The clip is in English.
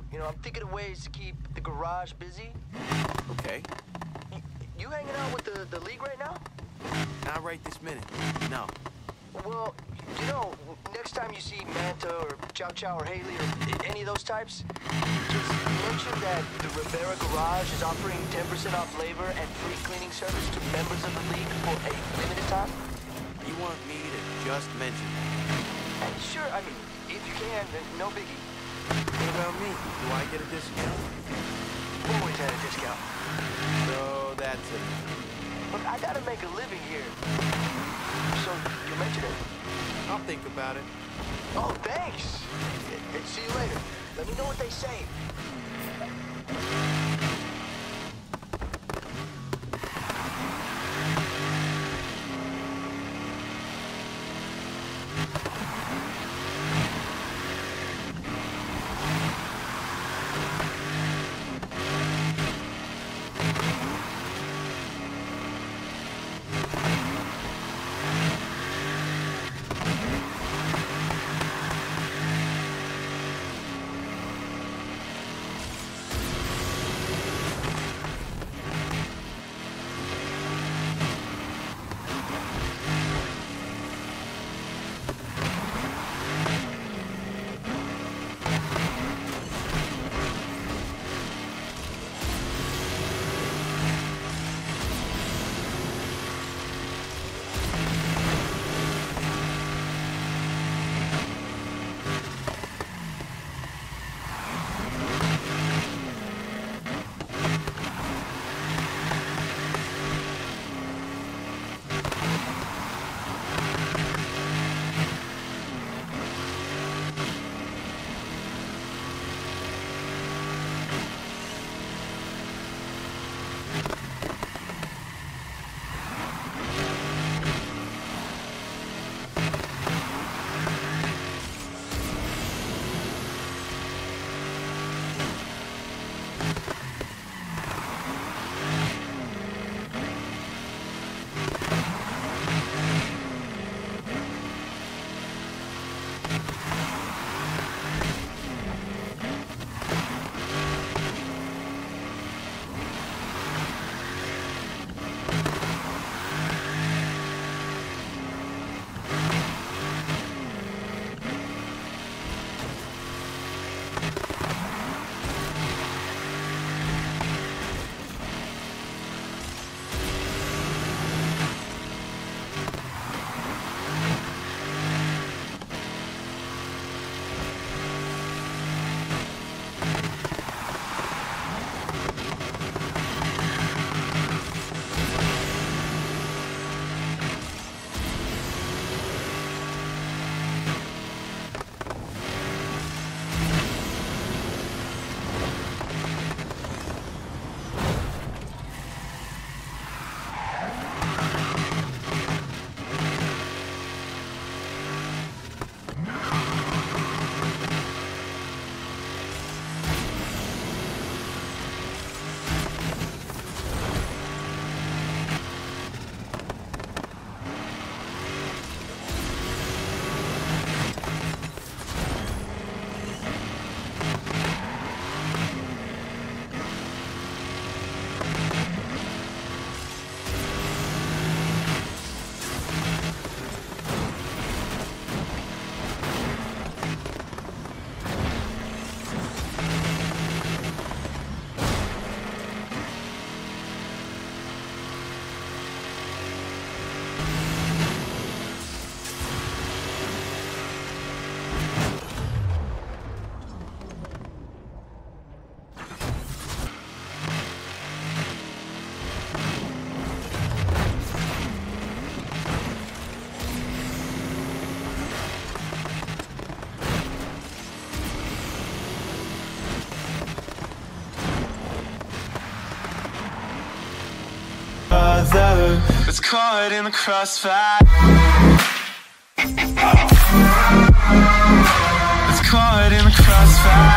You know, I'm thinking of ways to keep the garage busy. Okay. You hanging out with the league right now? Not right this minute. No. Well, you know, next time you see Manta or Chow Chow or Haley or any of those types, just mention that the Rivera Garage is offering 10% off labor and free cleaning service to members of the league for a limited time. You want me to just mention that? Sure, I mean, if you can, no biggie. What about me? Do I get a discount? Always had a discount. So that's it. Look, I gotta make a living here. So, you mentioned it. I'll think about it. Oh, thanks. See you later. Let me know what they say. was caught in the crossfire. Was caught in the crossfire.